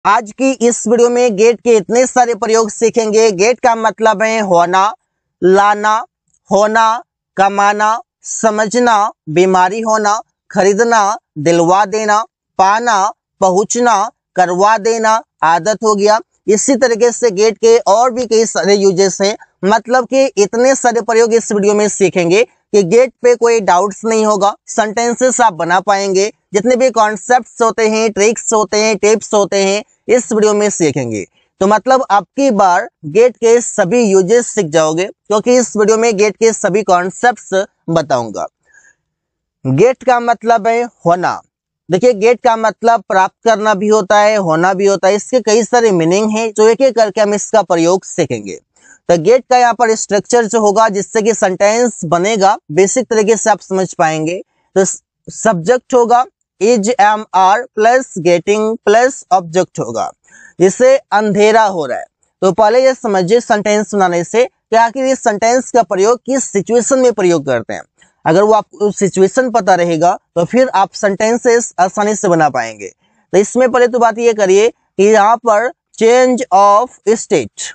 आज की इस वीडियो में गेट के इतने सारे प्रयोग सीखेंगे। गेट का मतलब है होना, लाना, होना, कमाना, समझना, बीमारी होना, खरीदना, दिलवा देना, पाना, पहुंचना, करवा देना, आदत हो गया। इसी तरीके से गेट के और भी कई सारे यूजेस हैं। मतलब कि इतने सारे प्रयोग इस वीडियो में सीखेंगे कि गेट पे कोई डाउट्स नहीं होगा। सेंटेंसेस आप बना पाएंगे। जितने भी कॉन्सेप्ट्स होते हैं, ट्रिक्स होते हैं, टिप्स होते हैं, इस वीडियो में सीखेंगे। तो मतलब अब की बार गेट के सभी यूजेस सीख जाओगे, क्योंकि इस वीडियो में गेट के सभी कॉन्सेप्ट्स बताऊंगा। गेट का मतलब है होना। देखिए, गेट का मतलब प्राप्त करना भी होता है, होना भी होता है। इसके कई सारे मीनिंग हैं, जो एक एक करके हम इसका प्रयोग सीखेंगे। तो गेट का यहाँ पर स्ट्रक्चर जो होगा, जिससे कि सेंटेंस बनेगा, बेसिक तरीके से आप समझ पाएंगे। तो सब्जेक्ट होगा is am are plus getting plus object होगा। जिससे अंधेरा हो रहा है। तो पहले ये समझिए सेंटेंस बनाने से कि आखिर इस सेंटेंस का प्रयोग किस सिचुएशन में प्रयोग करते हैं। अगर वो आपको सिचुएशन पता रहेगा तो फिर आप सेंटेंसेस आसानी से बना पाएंगे। तो इसमें पहले तो बात ये करिए कि यहाँ पर चेंज ऑफ स्टेट,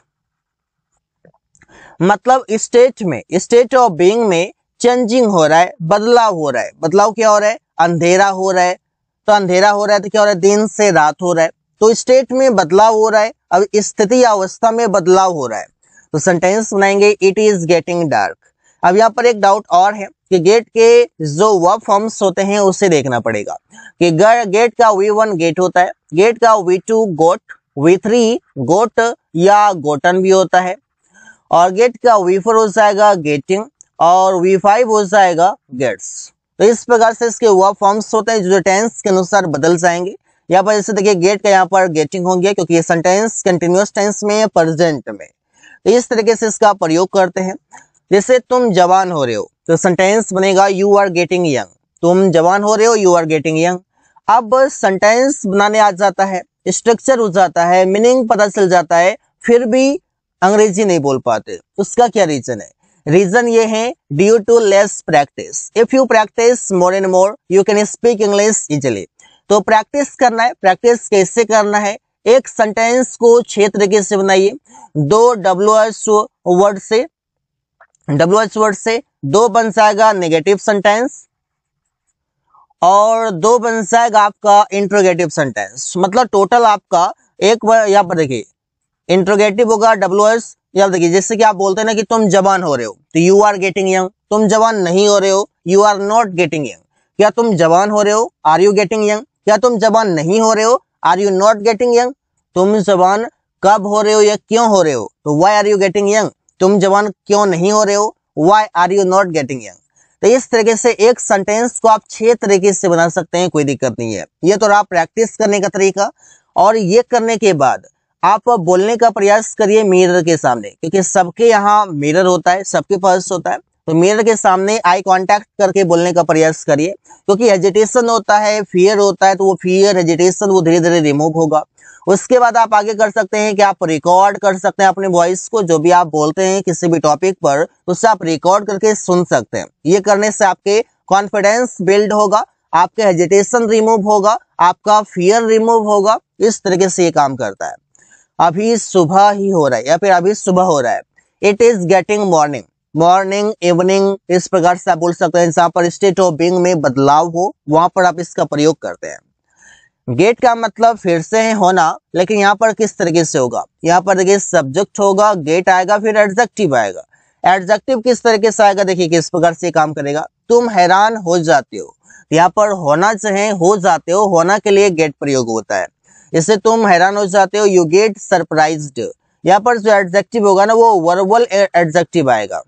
मतलब स्टेट में, स्टेट ऑफ बीइंग में चेंजिंग हो रहा है, बदलाव हो रहा है। बदलाव क्या हो रहा है? अंधेरा हो रहा है। तो अंधेरा हो रहा है तो क्या हो रहा है? दिन से रात हो रहा है। तो स्टेट में बदलाव हो रहा है। अब स्थिति या अवस्था में बदलाव हो रहा है। तो सेंटेंस बनाएंगे इट इज गेटिंग डार्क। अब यहाँ पर एक डाउट और है कि गेट के जो वर्ब फॉर्म्स होते हैं उसे देखना पड़ेगा कि गेट का V1 गेट होता है, गेट का V2 गोट, V3 गोट या गोटन भी होता है, और गेट का V4 हो जाएगा गेटिंग, और V5 हो जाएगा गेट्स। तो इस प्रकार से इसके वर्ब फॉर्म्स होते हैं जो टेंस के अनुसार बदल जाएंगे। यहाँ पर जैसे देखिए गेट का यहाँ पर गेटिंग हो गया, क्योंकि ये सेंटेंस कंटिन्यूअस टेंस में है, प्रेजेंट में। तो इस तरीके से इसका प्रयोग करते हैं। जैसे तुम जवान हो रहे हो, तो सेंटेंस बनेगा यू आर गेटिंग यंग। तुम जवान हो रहे हो, यू आर गेटिंग यंग। अब सेंटेंस बनाने आ जाता है, स्ट्रक्चर हो जाता है, मीनिंग पता चल जाता है, फिर भी अंग्रेजी नहीं बोल पाते। उसका क्या रीजन है? रीजन ये है due to less practice. If you practice more and more you can speak English easily. तो प्रैक्टिस करना है। प्रैक्टिस कैसे करना है? एक सेंटेंस को 6 तरीके से बनाइए। दो WH वर्ड से, WH वर्ड से 2 बन जाएगा नेगेटिव सेंटेंस, और 2 बन जाएगा आपका इंट्रोगेटिव सेंटेंस। मतलब टोटल आपका एक यहाँ पर देखिए इंट्रोगेटिव होगा WH। या देखिए जैसे कि आप बोलते हैं ना कि तुम जवान हो रहे हो, तो यू आर गेटिंग यंग। तुम जवान नहीं हो रहे हो, you are not getting young. क्या तुम जवान हो रहे हो? Are you getting young. क्या तुम जवान नहीं हो रहे हो? Are you not getting young. तुम जवान कब हो रहे हो या क्यों हो रहे हो? तो why are you getting young. तुम जवान क्यों नहीं हो रहे हो? Why are you not getting young. तो इस तरीके से एक सेंटेंस को आप 6 तरीके से बना सकते हैं, कोई दिक्कत नहीं है। ये तो आप प्रैक्टिस करने का तरीका। और ये करने के बाद आप बोलने का प्रयास करिए मिरर के सामने, क्योंकि सबके यहाँ मिरर होता है, सबके पास होता है। तो मिरर के सामने आई कांटेक्ट करके बोलने का प्रयास करिए, क्योंकि हेजिटेशन होता है, फियर होता है, तो वो फियर, हेजिटेशन वो धीरे धीरे रिमूव होगा। उसके बाद आप आगे कर सकते हैं कि आप रिकॉर्ड कर सकते हैं अपने वॉइस को, जो भी आप बोलते हैं किसी भी टॉपिक पर, तो उससे आप रिकॉर्ड करके सुन सकते हैं। ये करने से आपके कॉन्फिडेंस बिल्ड होगा, आपके हेजिटेशन रिमूव होगा, आपका फियर रिमूव होगा। इस तरीके से ये काम करता है। अभी सुबह ही हो रहा है या फिर अभी सुबह हो रहा है। It is getting morning. Morning, evening, इस प्रकार से आप बोल सकते हैं। जहां पर स्टेट ऑफ बीइंग में बदलाव हो, वहां पर आप इसका प्रयोग करते हैं। गेट का मतलब फिर से है होना, लेकिन यहाँ पर किस तरीके से होगा? यहाँ पर देखिए सब्जेक्ट होगा, गेट आएगा, फिर एडजेक्टिव आएगा। एडजेक्टिव किस तरीके से आएगा? देखिए किस प्रकार से काम करेगा। तुम हैरान हो जाते हो। यहाँ पर होना चाहे हो जाते हो, होना के लिए गेट प्रयोग होता है। इससे तुम हैरान हो जाते हो, यू गेट सरप्राइज्ड। यहाँ पर जो एडजेक्टिव होगा ना, वो वर्बल एडजेक्टिव आएगा।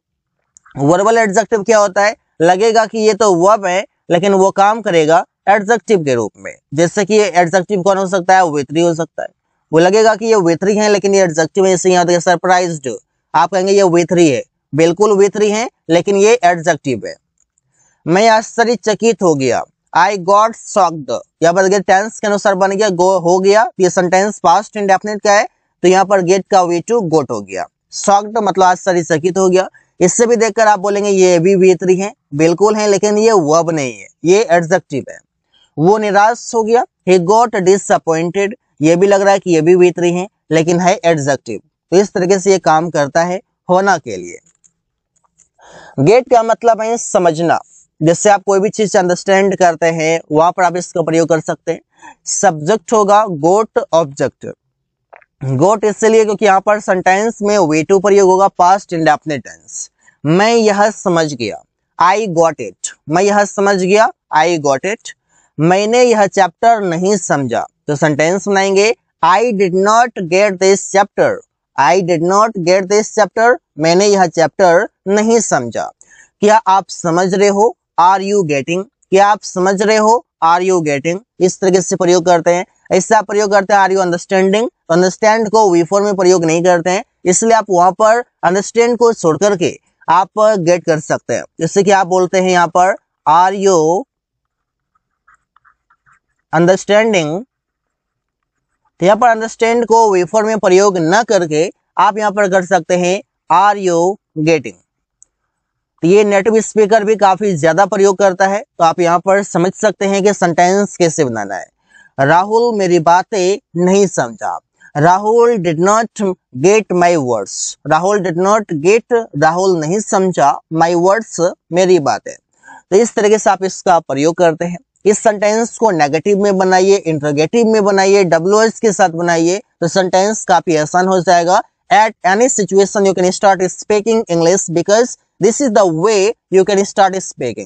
वर्बल एडजेक्टिव क्या होता है? लगेगा कि ये तो वर्ब है, लेकिन वो काम करेगा एडजेक्टिव के रूप में। जैसे कि ये एडजेक्टिव कौन हो सकता है? विथरी हो सकता है। वो लगेगा कि ये विथरी है, लेकिन ये एडजेक्टिव है। जैसे यहाँ देखिए सरप्राइज्ड, आप कहेंगे ये विथरी है, बिल्कुल विथरी है, लेकिन ये एडजेक्टिव है। मैं आश्चर्यचकित हो गया, आई गॉट शॉक्ड। यहाँ पर टेंस के अनुसार बन गया गो हो गया। ये सेंटेंस पास्ट इंडेफिनिट का है, तो यहाँ पर गेट का V2 गोट हो गया। शॉक्ड मतलब आश्चर्यचकित हो गया। इससे भी देखकर आप बोलेंगे ये भी V3 है, बिल्कुल है, लेकिन ये वर्ब नहीं है, ये एडजेक्टिव है। वो निराश हो गया, he got disappointed। ये भी लग रहा है कि ये भी V3 है, लेकिन है एडजेक्टिव। तो इस तरीके से ये काम करता है होना के लिए। गेट का मतलब है समझना। जैसे आप कोई भी चीज अंडरस्टैंड करते हैं वहां पर आप इसका प्रयोग कर सकते हैं। सब्जेक्ट होगा गोट ऑब्जेक्ट। गोट इसलिए क्योंकि यहाँ पर सेंटेंस में V2 प्रयोग होगा, पास्ट इंडेफिनिट टेंस। मैं यह समझ गया, आई गॉट इट। मैं यह समझ गया, आई गॉट इट। मैंने यह चैप्टर नहीं समझा, तो सेंटेंस बनाएंगे I did not get this chapter. I did not get this chapter, मैंने यह चैप्टर नहीं समझा। क्या आप समझ रहे हो, आर यू गेटिंग। क्या आप समझ रहे हो, आर यू गेटिंग। इस तरीके से प्रयोग करते हैं। ऐसा प्रयोग करते हैं आर यू अंडरस्टैंडिंग। अंडरस्टैंड को V4 में प्रयोग नहीं करते हैं, इसलिए आप वहां पर अंडरस्टैंड को छोड़ करके आप गेट कर सकते हैं। जैसे कि आप बोलते हैं यहाँ पर आर यू अंडरस्टैंडिंग, तो यहाँ पर अंडरस्टैंड को V4 में प्रयोग न करके आप यहाँ पर कर सकते हैं आर यू गेटिंग। तो ये नेटिव स्पीकर भी काफी ज्यादा प्रयोग करता है, तो आप यहाँ पर समझ सकते हैं कि सेंटेंस कैसे बनाना है। राहुल मेरी बातें नहीं समझा। Rahul did not get my words. Rahul did not get, Rahul नहीं समझा माई वर्ड्स, मेरी बातें। तो इस तरीके से आप इसका प्रयोग करते हैं। इस सेंटेंस को नेगेटिव में बनाइए, इंटरोगेटिव में बनाइए, WH के साथ बनाइए, तो सेंटेंस काफी आसान हो जाएगा। At any situation you can start speaking English because this is the way you can start speaking.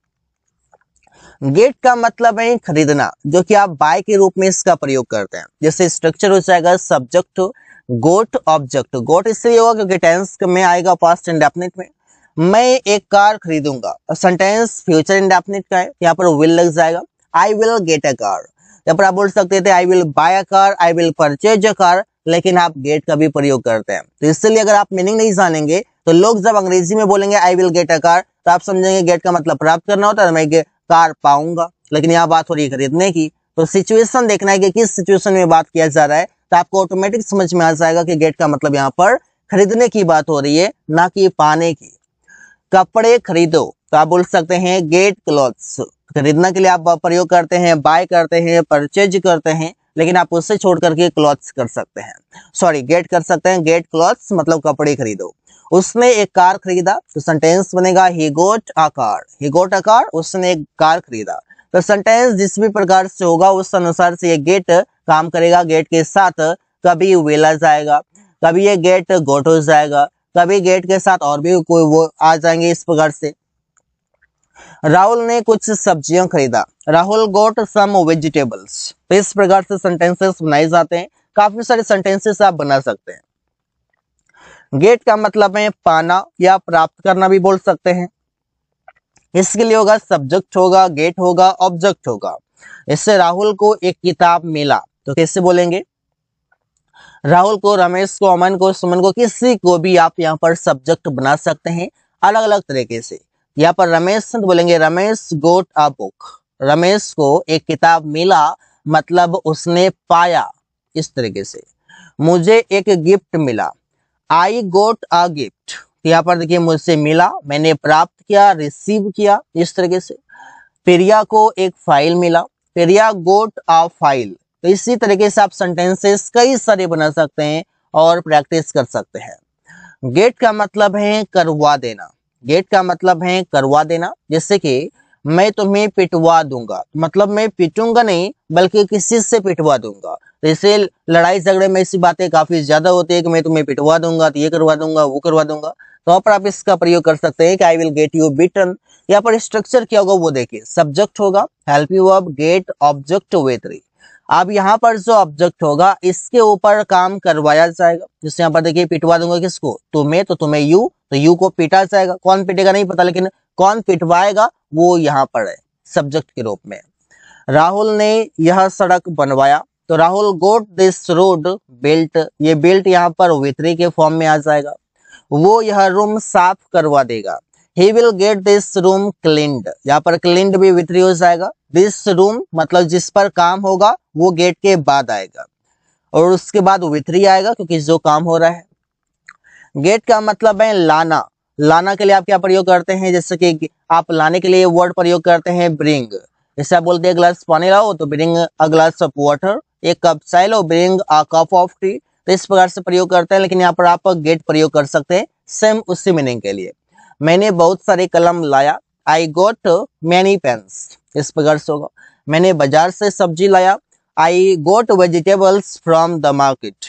Get का मतलब है खरीदना, जो कि आप बाय के रूप में इसका प्रयोग करते हैं। जैसे स्ट्रक्चर हो जाएगा सब्जेक्ट गोट ऑब्जेक्ट। गोट इसलिए होगा क्योंकि टेंस में आएगा पास्ट इंडेफिनिट में। मैं एक कार खरीदूंगा, सेंटेंस फ्यूचर इंडेफिनिट का है, यहाँ पर विल लग जाएगा। I will get a car, यहाँ पर आप बोल सकते थे I will buy a car, I will purchase a car, लेकिन आप गेट का भी प्रयोग करते हैं। तो इसलिए अगर आप मीनिंग नहीं जानेंगे तो लोग जब अंग्रेजी में बोलेंगे I will get a car, तो आप समझेंगे गेट का मतलब प्राप्त करना होता है, मैं कार पाऊंगा। लेकिन यहाँ बात हो रही है खरीदने की, तो सिचुएशन देखना है कि किस सिचुएशन में बात किया जा रहा है, तो आपको ऑटोमेटिक समझ में आ जाएगा कि गेट का मतलब यहाँ पर खरीदने की बात हो रही है, ना कि पाने की। कपड़े खरीदो, तो आप बोल सकते हैं गेट क्लॉथ्स। खरीदने के लिए आप प्रयोग करते हैं, बाय करते हैं, परचेज करते हैं, लेकिन आप उससे छोड़ करके क्लॉथ्स कर सकते हैं, सॉरी गेट कर सकते हैं। गेट क्लॉथ्स मतलब कपड़े खरीदो। उसने एक कार खरीदा, तो सेंटेंस बनेगा ही गोट a car. He goat a car, उसने एक कार खरीदा। तो सेंटेंस जिस भी प्रकार से होगा उस अनुसार से ये गेट काम करेगा। गेट के साथ कभी विल आ जाएगा, कभी ये गेट गोट हो जाएगा, कभी गेट के साथ और भी कोई वो आ जाएंगे, इस प्रकार से। राहुल ने कुछ सब्जियां खरीदा, राहुल गोट सम वेजिटेबल्स। तो इस प्रकार से सेंटेंसेस बनाए जाते हैं। काफी सारे सेंटेंसेस आप बना सकते हैं। गेट का मतलब है पाना या प्राप्त करना भी बोल सकते हैं। इसके लिए होगा सब्जेक्ट होगा, गेट होगा, ऑब्जेक्ट होगा। इससे राहुल को एक किताब मिला, तो कैसे बोलेंगे? राहुल को, रमेश को, अमन को, सुमन को, किसी को भी आप यहाँ पर सब्जेक्ट बना सकते हैं अलग अलग तरीके से। यहाँ पर रमेश तो बोलेंगे Ramesh got a book. Ramesh को एक किताब मिला मतलब उसने पाया, इस तरीके से। मुझे एक गिफ्ट मिला, आई गोट अ गिफ्ट। यहाँ पर देखिए मुझसे मिला, मैंने प्राप्त किया, रिसीव किया, इस तरीके से। प्रिया को एक फाइल मिला, प्रिया गोट अ फाइल। तो इसी तरीके से आप सेंटेंसेस कई सारे बना सकते हैं और प्रैक्टिस कर सकते हैं। गेट का मतलब है करवा देना। गेट का मतलब है करवा देना। जैसे कि मैं तुम्हें पिटवा दूंगा, मतलब मैं पिटूंगा नहीं बल्कि किसी से पिटवा दूंगा। जैसे लड़ाई झगड़े में ऐसी बातें काफी ज्यादा होती है कि मैं तुम्हें पिटवा दूंगा, तो ये करवा दूंगा, वो करवा दूंगा। तो वहां पर आप इसका प्रयोग कर सकते हैं कि I will get you beaten. यहाँ पर स्ट्रक्चर क्या होगा वो देखिए, सब्जेक्ट होगा, help you up, get, object, V three. अब यहाँ पर जो ऑब्जेक्ट होगा इसके ऊपर काम करवाया जाएगा। जैसे यहाँ पर देखिए पिटवा दूंगा किसको, तुम्हें, तो तुम्हें यू, तो यू को पीटा जाएगा। कौन पीटेगा नहीं पता, लेकिन कौन पिटवाएगा वो यहाँ पर है सब्जेक्ट के रूप में। राहुल ने यह सड़क बनवाया, तो Rahul got this road built. ये बिल्ट यहाँ पर वितरी के फॉर्म में आ जाएगा। वो यह रूम साफ करवा देगा, he will get this room cleaned. यहाँ पर क्लीन्ड भी वितरी हो जाएगा। दिस रूम मतलब जिस पर काम होगा वो गेट के बाद आएगा, और उसके बाद वितरी आएगा क्योंकि जो काम हो रहा है। गेट का मतलब है लाना। लाना के लिए आप क्या प्रयोग करते हैं, जैसे कि आप लाने के लिए वर्ड प्रयोग करते हैं ब्रिंग। जैसे आप बोलते हैं ग्लास पानी लाओ, तो bring a glass of water, एक कप चाय लो, bring a cup of tea. तो इस प्रकार से प्रयोग करते हैं, लेकिन यहाँ पर आप गेट प्रयोग कर सकते हैं सेम उसी मीनिंग के लिए। मैंने बहुत सारे कलम लाया, आई गोट मैनी पेन्स। इस प्रकार से होगा। मैंने बाजार से सब्जी लाया, I got vegetables from the market.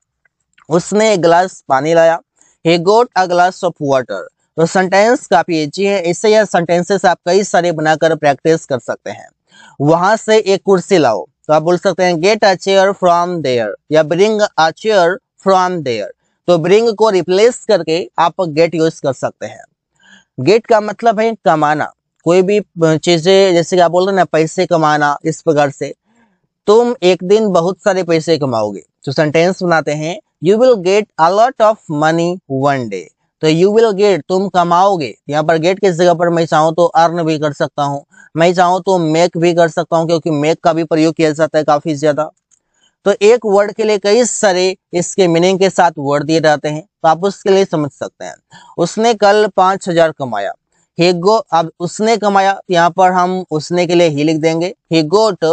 उसने एक गिलास पानी लाया, he got a glass of water। तो सेंटेंस काफी अच्छी है, इससे यह सेंटेंसेस आप कई सारे बनाकर प्रैक्टिस कर सकते हैं। वहां से एक कुर्सी लाओ, तो आप बोल सकते हैं get a chair from there या bring a chair from there. तो ब्रिंग को रिप्लेस करके आप गेट यूज कर सकते हैं। गेट का मतलब है कमाना, कोई भी चीजें, जैसे कि आप बोल रहे हैं ना पैसे कमाना, इस प्रकार से तुम एक दिन बहुत सारे पैसे कमाओगे। तो सेंटेंस बनाते हैं you will get a lot of money one day. तो यू विल गेट तुम कमाओगे, यहाँ पर गेट की जगह पर मैं चाहूँ तो अर्न भी कर सकता हूँ, मैं चाहूँ तो मेक भी कर सकता हूँ, क्योंकि मेक का भी प्रयोग किया जाता है काफी ज्यादा। तो एक वर्ड के लिए कई सारे इसके मीनिंग के साथ वर्ड दिए जाते हैं, तो आप उसके लिए समझ सकते हैं। उसने कल 5,000 कमाया, he go, अब उसने कमाया, यहाँ पर हम उसने के लिए ही लिख देंगे, he got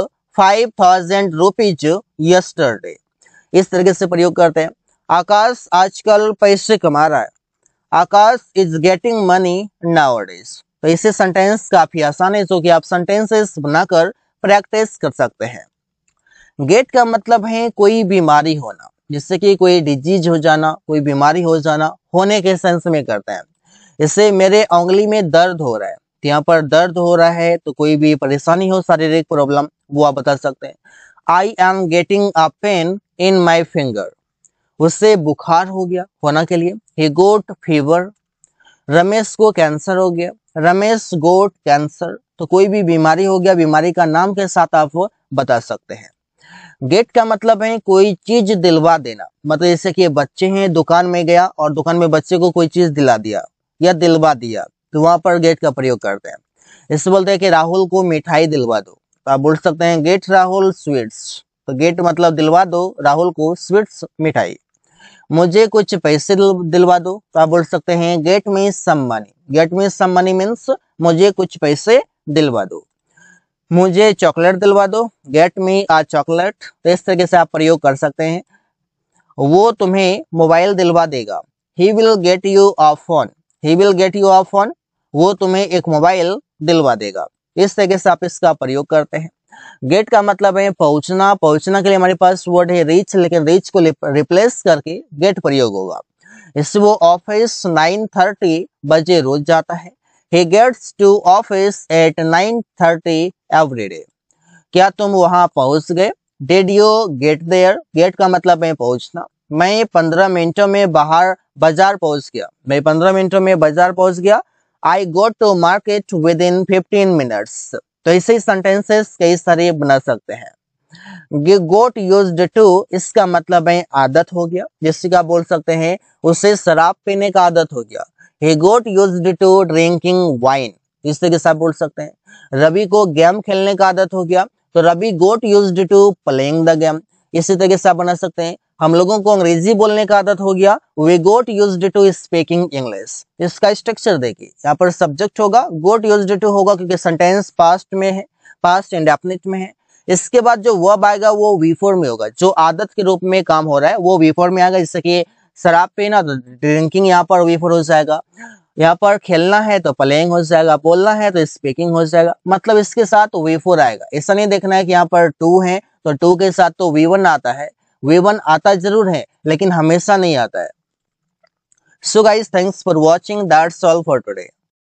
5,000 रुपीज yesterday। इस तरीके से प्रयोग करते हैं। आकाश आजकल पैसे कमा रहा है, Akash is getting money nowadays. तो इसे सेंटेंस काफी आसान है, जो कि आप सेंटेंसेस बनाकर प्रैक्टिस कर सकते हैं। गेट का मतलब है कोई बीमारी होना, जिससे कि कोई डिजीज हो जाना, कोई बीमारी हो जाना, होने के सेंस में करते हैं। इससे मेरे उंगली में दर्द हो रहा है, तो यहाँ पर दर्द हो रहा है तो कोई भी परेशानी हो, शारीरिक प्रॉब्लम, वो आप बता सकते हैं। I am getting a pain in my finger. उससे बुखार हो गया, होना के लिए he got फीवर। रमेश को कैंसर हो गया, रमेश गोट कैंसर। तो कोई भी बीमारी हो गया, बीमारी का नाम के साथ आप बता सकते हैं। गेट का मतलब है कोई चीज दिलवा देना, मतलब जैसे कि बच्चे हैं, दुकान में गया और दुकान में बच्चे को कोई चीज दिला दिया या दिलवा दिया, तो वहां पर गेट का प्रयोग करते हैं। इससे बोलते हैं कि राहुल को मिठाई दिलवा दो, तो आप बोल सकते हैं गेट राहुल स्वीट्स। तो गेट मतलब दिलवा दो राहुल को स्वीट्स, मिठाई। मुझे कुछ पैसे दिलवा दो, तो आप बोल सकते हैं get me some money. Get me some money means मुझे कुछ पैसे दिलवा दो। मुझे चॉकलेट दिलवा दो, गेट मी अ चॉकलेट। तो इस तरीके से आप प्रयोग कर सकते हैं। वो तुम्हें मोबाइल दिलवा देगा, he will get you a phone. He will get you a phone, वो तुम्हें एक मोबाइल दिलवा देगा। इस तरीके से आप इसका प्रयोग करते हैं। गेट का मतलब है पहुंचना, पहुंचना के लिए हमारे पास वर्ड है रीच, लेकिन रीच को रिप्लेस करके गेट प्रयोग होगा। इससे वो ऑफिस 9:30 बजे रोज जाता है, he gets to office at 9:30 every day। क्या तुम वहां पहुंच गए, did you get there। Get का मतलब है पहुंचना। मैं 15 मिनटों में बाजार पहुंच गया, मैं 15 मिनटों में बाजार पहुंच गया। I got to market within 15 minutes। तो ऐसे ही सेंटेंसेस कई सारे बना सकते हैं। गोट यूज्ड टू, इसका मतलब है आदत हो गया, जिससे कि आप बोल सकते हैं उसे शराब पीने का आदत हो गया, he got used to drinking wine। इस तरीके से आप बोल सकते हैं। रवि को गेम खेलने का आदत हो गया, तो Ravi got used to playing the game। इसी तरीके से आप बना सकते हैं हम लोगों को अंग्रेजी बोलने का आदत हो गया, we got used to speaking English। इसका स्ट्रक्चर देखिए, यहाँ पर सब्जेक्ट होगा, got used to होगा क्योंकि सेंटेंस पास्ट में है, पास्ट इंडेफिनिट में है। इसके बाद जो वर्ब आएगा वो वी फॉर्म में होगा, जो आदत के रूप में काम हो रहा है वो वी फॉर्म में आएगा। जैसे कि शराब पीना तो ड्रिंकिंग यहाँ पर वी फॉर्म हो जाएगा, यहाँ पर खेलना है तो प्लेइंग हो जाएगा, बोलना है तो स्पीकिंग हो जाएगा। मतलब इसके साथ वी फोर आएगा। ऐसा नहीं देखना है कि यहाँ पर टू है तो टू के साथ तो V1 आता है, V1 आता जरूर है लेकिन हमेशा नहीं आता है। So guys, thanks for watching, that's all for today.